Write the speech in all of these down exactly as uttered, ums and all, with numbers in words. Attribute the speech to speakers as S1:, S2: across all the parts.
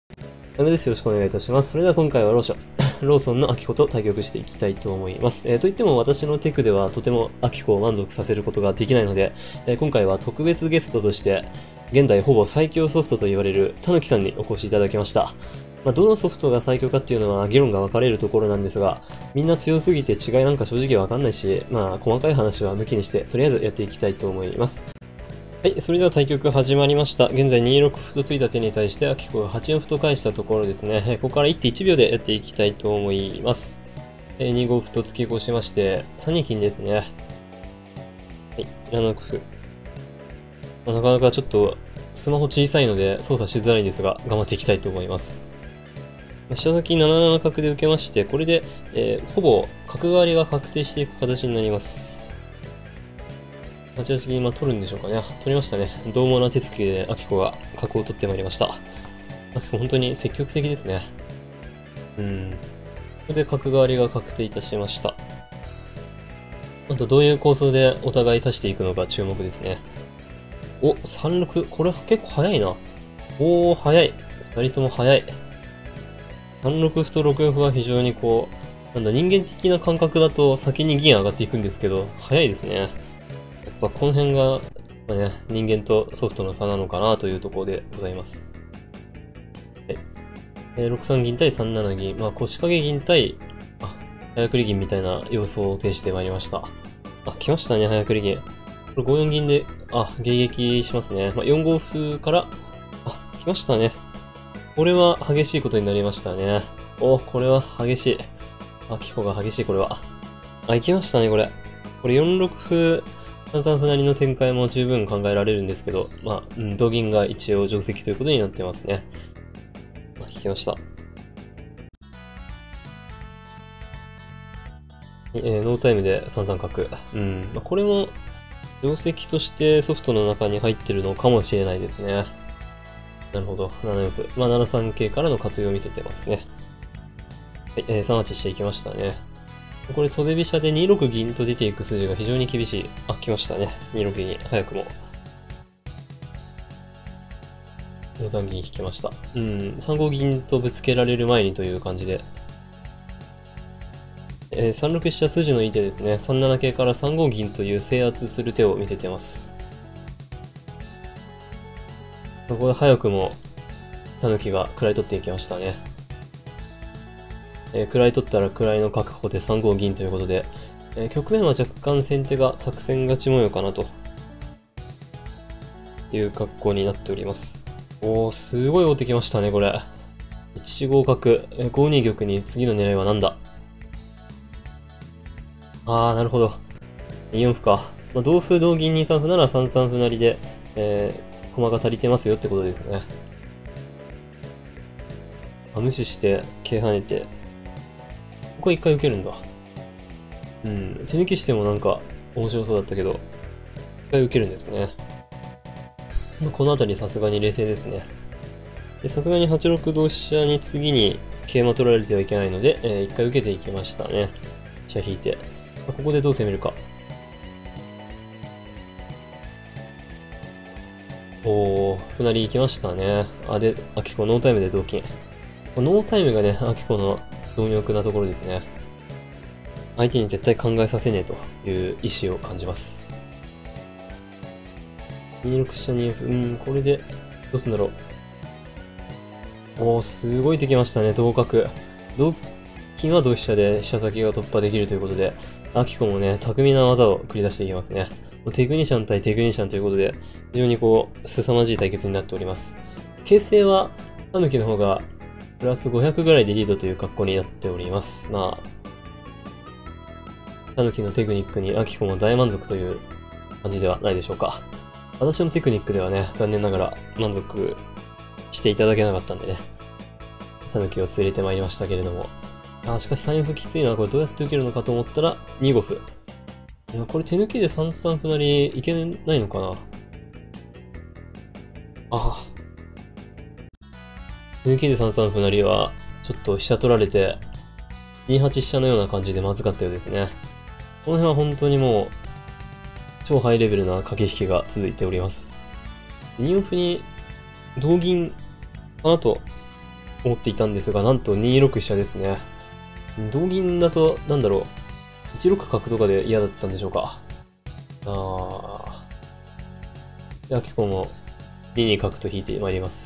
S1: ダメです。よろしくお願いいたします。それでは今回はローション、ローソンのアキコと対局していきたいと思います。えー、といっても私のテクではとてもアキコを満足させることができないので、えー、今回は特別ゲストとして、現代ほぼ最強ソフトと言われるタヌキさんにお越しいただきました。まあ、どのソフトが最強かっていうのは議論が分かれるところなんですが、みんな強すぎて違いなんか正直わかんないし、まあ細かい話は抜きにして、とりあえずやっていきたいと思います。はい、それでは対局始まりました。現在にろく歩とついた手に対して、アキコがはちよん歩と返したところですね。ここから いってんいち 秒でやっていきたいと思います。にご歩と突き越しまして、さんに金ですね。はい、ななろく歩。まあ、なかなかちょっと、スマホ小さいので操作しづらいんですが、頑張っていきたいと思います。飛車先なななな角で受けまして、これで、えー、ほぼ角換わりが確定していく形になります。はち八銀今取るんでしょうかね。取りましたね。獰猛な手つきでアキコが角を取ってまいりました。アキコ本当に積極的ですね。うん。ここで角換わりが確定いたしました。あとどういう構想でお互い指していくのか注目ですね。お、さんろく。これ結構早いな。おー、早い。二人とも早い。さんろく歩とろくよん歩は非常にこう、なんだ、人間的な感覚だと先に銀上がっていくんですけど、早いですね。やっぱこの辺が、まあね、人間とソフトの差なのかなというところでございます。はい。えー、ろくさん銀対さんなな銀。まあ腰掛け銀対、あ、早繰り銀みたいな要素を呈してまいりました。あ、来ましたね、早繰り銀。これごよん銀で、あ、迎撃しますね。まあ、よんご歩から、あ、来ましたね。これは激しいことになりましたね。お、これは激しい。あ、キコが激しい、これは。あ、行きましたね、これ。これよんろく歩、さんさん歩成の展開も十分考えられるんですけど、まあ、うん、同銀が一応定石ということになってますね。まあ、引きました。えー、ノータイムでさんさん角。うん。まあ、これも、定石としてソフトの中に入ってるのかもしれないですね。なるほど。ななよん歩。まあ、ななさん桂からの活用を見せてますね。はい、えー、さんはちしていきましたね。これ袖飛車でにろく銀と出ていく筋が非常に厳しい。あ、来ましたね。にろく銀。早くも。よんさん銀引きました。うん、さんご銀とぶつけられる前にという感じで。えー、さんろく飛車筋のいい手ですね。さんなな桂からさんご銀という制圧する手を見せてます。ここで早くも、タヌキが位取っていきましたね。えー、位取ったら位の確保でさんご銀ということで、えー、局面は若干先手が作戦勝ち模様かなという格好になっております。おー、すごい追ってきましたね、これ。いち五角、えご二玉に次の狙いは何だ。あー、なるほど。に四歩か。まあ、同歩、同銀、に三歩ならさん三歩成で、えー、駒が足りてますよってことですね。あ、無視して、桂跳ねて。ここ一回受けるんだ。うん、手抜きしてもなんか面白そうだったけど、一回受けるんですね。このあたりさすがに冷静ですね。で、さすがにはち六同飛車に次に桂馬取られてはいけないので、えー、一回受けていきましたね。飛車引いて。まあ、ここでどう攻めるか。おー、歩成り行きましたね。あ、で、アキコノータイムで同金。ノータイムがね、アキコの貪欲なところですね。相手に絶対考えさせねえという意志を感じます。に六飛車に、うん、これで、どうすんだろう。おー、すごい手きましたね、同角。同金は同飛車で飛車先が突破できるということで、アキコもね、巧みな技を繰り出していきますね。テクニシャン対テクニシャンということで、非常にこう、凄まじい対決になっております。形勢は、タヌキの方が、プラスごひゃくぐらいでリードという格好になっております。まあ、タヌキのテクニックにアキコも大満足という感じではないでしょうか。私のテクニックではね、残念ながら満足していただけなかったんでね、タヌキを連れてまいりましたけれども。あ、しかしさん四歩きついな。これどうやって受けるのかと思ったら、に五歩。いや、これ手抜きでさん三歩成りいけないのかな。ああ。手抜きでさん三歩成は、ちょっと飛車取られて、に八飛車のような感じでまずかったようですね。この辺は本当にもう、超ハイレベルな駆け引きが続いております。に四歩に、同銀かなと思っていたんですが、なんとにろく飛車ですね。同銀だと、なんだろう。いちろく角とかで嫌だったんでしょうか。あー。で、アキコもにに角と引いてまいります。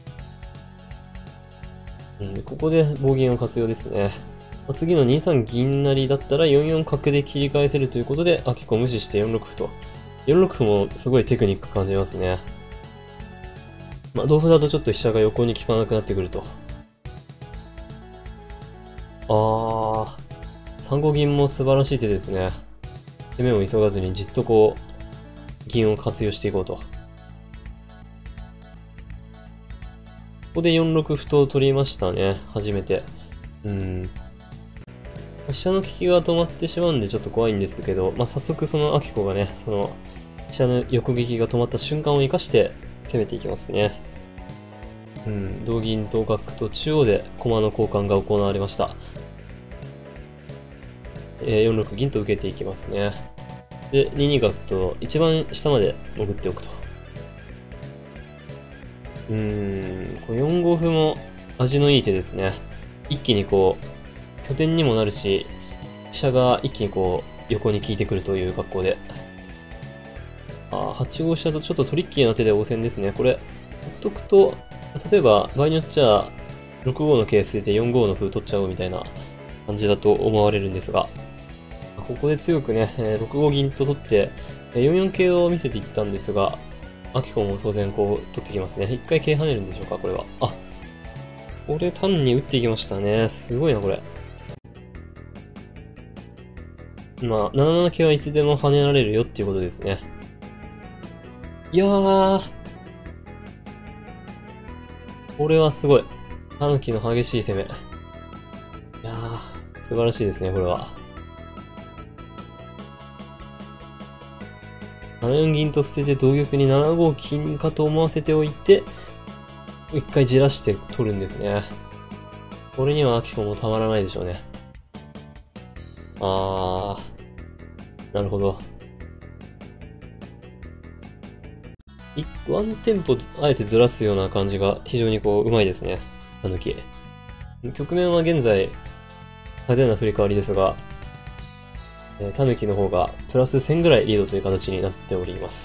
S1: うん、ここで棒銀を活用ですね。次のにさん銀成だったらよんよん角で切り返せるということで、アキコ無視してよんろく歩と。よんろく歩もすごいテクニック感じますね。まあ、同歩だとちょっと飛車が横に効かなくなってくると。あー、さんご銀も素晴らしい手ですね。攻めを急がずにじっとこう、銀を活用していこうと。ここでよんろく歩と取りましたね。初めて。うん。飛車の利きが止まってしまうんでちょっと怖いんですけど、まあ、早速そのアキコがね、その、飛車の横撃が止まった瞬間を生かして攻めていきますね。うん、同銀同角と中央で駒の交換が行われました。えー、よんろく銀と受けていきますね。で、にに角と一番下まで潜っておくと。うーん、これよんご歩も味のいい手ですね。一気にこう、拠点にもなるし、飛車が一気にこう、横に効いてくるという格好で。あー、はちご飛車とちょっとトリッキーな手で応戦ですね。これ、ほっとくと、例えば、場合によっちゃ、ろくごの桂捨ててよんごの歩取っちゃおうみたいな感じだと思われるんですが、ここで強くね、ろくご銀と取って、よんよん桂を見せていったんですが、アキコも当然こう取ってきますね。一回桂跳ねるんでしょうか、これは。あ、これ単に打っていきましたね。すごいな、これ。まあ、ななな桂はいつでも跳ねられるよっていうことですね。いやー、これはすごい。タヌキの激しい攻め。いやー、素晴らしいですね、これは。ななよん銀と捨てて同玉にななご金かと思わせておいて、一回じらして取るんですね。これにはアキコもたまらないでしょうね。あー、なるほど。ワンテンポあえてずらすような感じが非常にこう、うまいですね。タヌキ。局面は現在、派手な振り替わりですが、えー、タヌキの方がプラスせんぐらいリードという形になっております。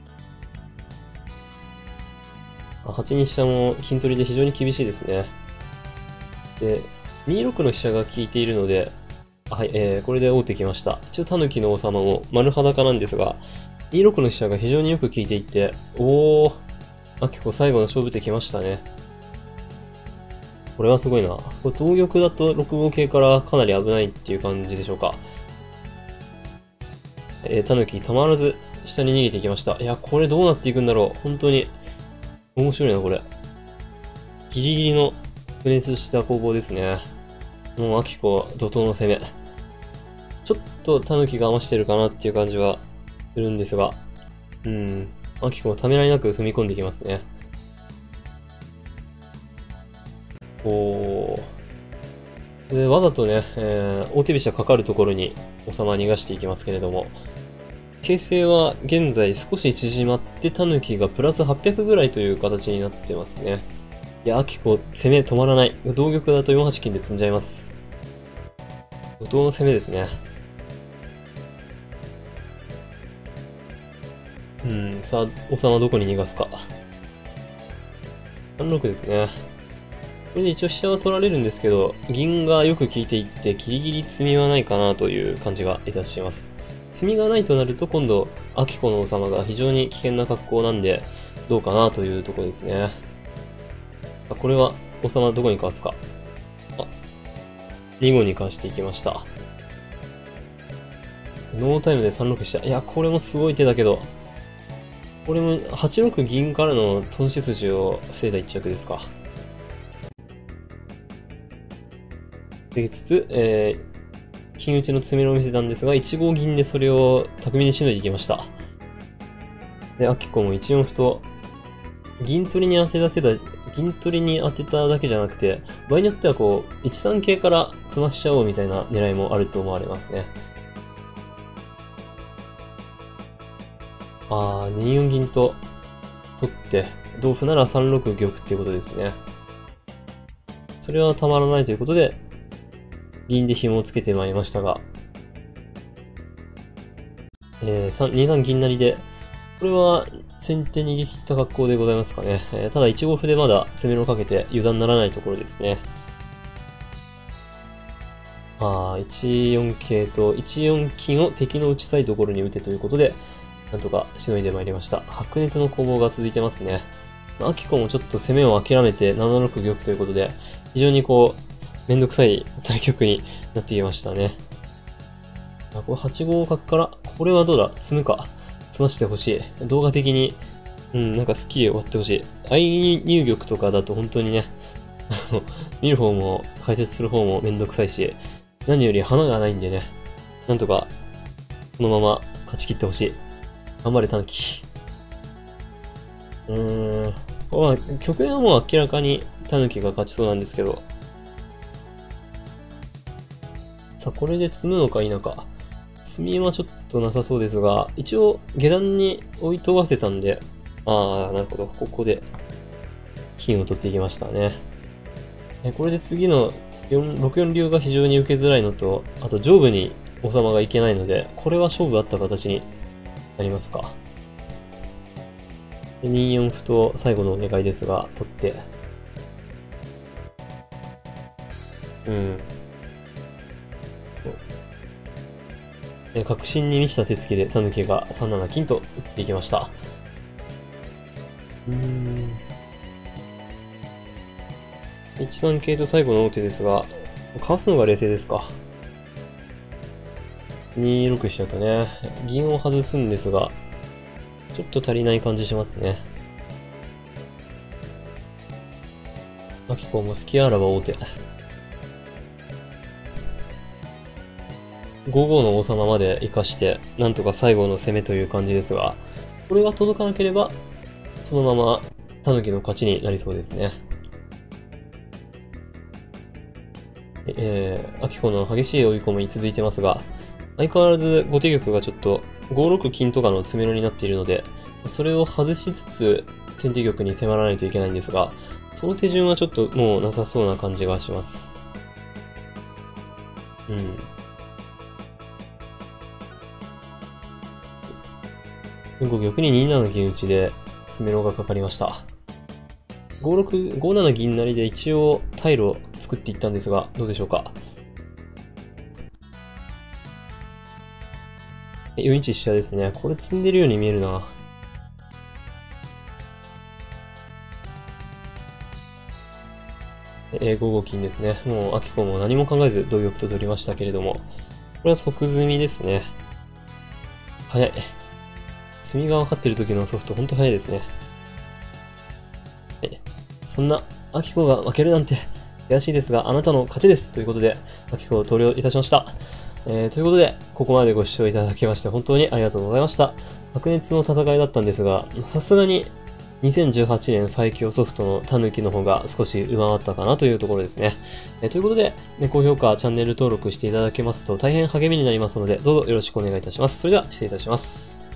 S1: はちに飛車も金取りで非常に厳しいですね。で、にろくの飛車が効いているので、はい、えー、これで王手きました。一応タヌキの王様も丸裸なんですが、にろくの飛車が非常によく効いていて、おー、あ、結構最後の勝負手きましたね。これはすごいな。これ同玉だとろくご桂からかなり危ないっていう感じでしょうか。えー、タヌキたまらず下に逃げていきました。いや、これどうなっていくんだろう。本当に。面白いな、これ。ギリギリの不熱した攻防ですね。もう、アキコ、怒涛の攻め。ちょっとタヌキが余してるかなっていう感じはするんですが。うん。アキコもためらいなく踏み込んでいきますね。おー。で、わざとね、えー、大手飛車かかるところに王様逃がしていきますけれども、形勢は現在少し縮まってタヌキがプラスはっぴゃくぐらいという形になってますね。いや、アキコ攻め止まらない。同玉だとよんはち金で積んじゃいます。怒涛の攻めですね。うん、さあ、王様どこに逃がすか。さんろくですね。これで一応飛車は取られるんですけど、銀がよく効いていってギリギリ詰みはないかなという感じがいたします。詰みがないとなると今度、アキコの王様が非常に危険な格好なんで、どうかなというところですね。あ、これは王様どこにかわすか。あ、にごにかわしていきました。ノータイムでさんろく飛車。いや、これもすごい手だけど、これもはちろく銀からの頓死筋を防いだ一着ですか。できつつ、えー、金打ちの詰めろを見せたんですが、いちご銀でそれを巧みにしのいでいきました。で、アキコもいちよん歩と、銀取りに当てた手だ、銀取りに当てただけじゃなくて、場合によってはこう、いちさん桂から詰ましちゃおうみたいな狙いもあると思われますね。あー、によん銀と取って、同歩ならさんろく玉っていうことですね。 それはたまらないということで、銀で紐をつけてまいりましたが、えー、にさん銀成で、これは先手逃げ切った格好でございますかね。えー、ただいちご歩でまだ攻めをかけて油断ならないところですね。ああ、いちよん桂といちよん金を敵の打ちたいところに打てということで、なんとかしのいでまいりました。白熱の攻防が続いてますね。アキコもちょっと攻めを諦めてななろく玉ということで、非常にこう、めんどくさい対局になっていましたね。あ、これはちご角から、これはどうだ詰むか。詰ましてほしい。動画的に、うん、なんかスッキリ終わってほしい。相入玉とかだと本当にね、見る方も解説する方もめんどくさいし、何より花がないんでね、なんとか、このまま勝ち切ってほしい。頑張れ、タヌキ。うーん。まあ、局面はもう明らかにタヌキが勝ちそうなんですけど。さあ、これで詰むのか否か。詰みはちょっとなさそうですが、一応下段に置いとわせたんで、ああ、なるほど。ここで金を取っていきましたね。えこれで次のろくよん流が非常に受けづらいのと、あと上部に王様がいけないので、これは勝負あった形になりますか。によん歩と最後のお願いですが、取って。うん。え確信に満ちた手つきでタヌキがさんなな金と打っていきました。うーん。いちさん桂と最後の王手ですが、かわすのが冷静ですか。にろく飛車とね、銀を外すんですが、ちょっと足りない感じしますね。アキコも隙あらば王手。ごごの王様まで活かして、なんとか最後の攻めという感じですが、これが届かなければ、そのままタヌキの勝ちになりそうですね。えー、アキコの激しい追い込み続いてますが、相変わらず後手玉がちょっとごろく金とかの詰めろになっているので、それを外しつつ先手玉に迫らないといけないんですが、その手順はちょっともうなさそうな感じがします。うん。ご玉にになな銀打ちで詰めろがかかりました。ごろく、ごなな銀成で一応退路を作っていったんですが、どうでしょうか。よんいち飛車ですね。これ積んでるように見えるな。えー、ごご金ですね。もう、アキコも何も考えず同玉と取りましたけれども。これは即積みですね。早い。積みが分かってる時のソフト、ほんと早いですね。え、そんな、アキコが負けるなんて、悔しいですが、あなたの勝ちです。ということで、アキコを投了いたしました。えー、ということで、ここまでご視聴いただきまして本当にありがとうございました。白熱の戦いだったんですが、さすがににせんじゅうはちねん最強ソフトのタヌキの方が少し上回ったかなというところですね。えー、ということで、ね、高評価、チャンネル登録していただけますと大変励みになりますので、どうぞよろしくお願いいたします。それでは失礼いたします。